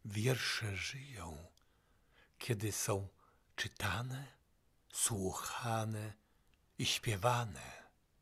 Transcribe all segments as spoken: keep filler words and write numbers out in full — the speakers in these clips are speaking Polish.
Wiersze żyją, kiedy są czytane, słuchane i śpiewane.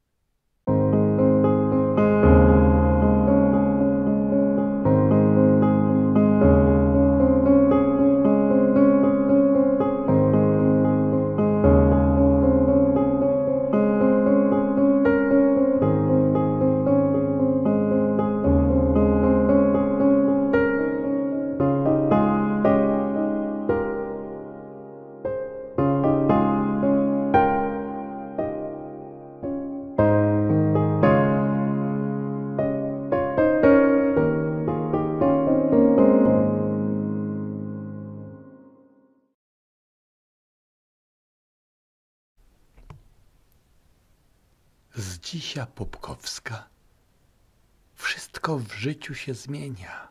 Zdzisia Popkowska. Wszystko w życiu się zmienia.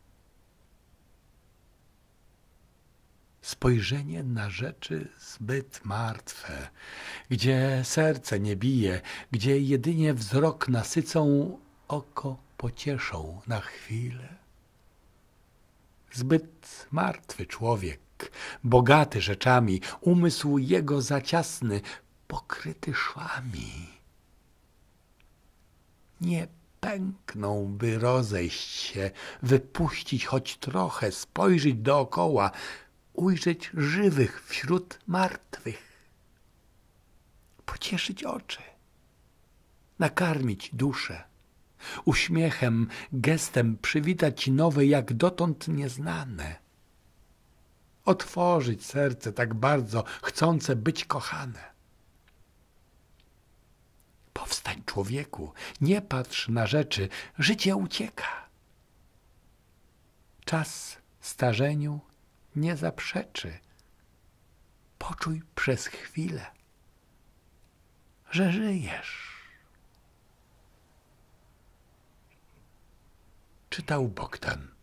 Spojrzenie na rzeczy zbyt martwe, gdzie serce nie bije, gdzie jedynie wzrok nasycą, oko pocieszą na chwilę. Zbyt martwy człowiek, bogaty rzeczami, umysł jego za ciasny, pokryty szwami. Nie pęknął, by rozejść się, wypuścić choć trochę, spojrzeć dookoła, ujrzeć żywych wśród martwych, pocieszyć oczy, nakarmić duszę, uśmiechem, gestem przywitać nowe, jak dotąd nieznane, otworzyć serce tak bardzo chcące być kochane. Powstań, człowieku, nie patrz na rzeczy, życie ucieka. Czas starzeniu nie zaprzeczy. Poczuj przez chwilę, że żyjesz. Czytał Bogdan.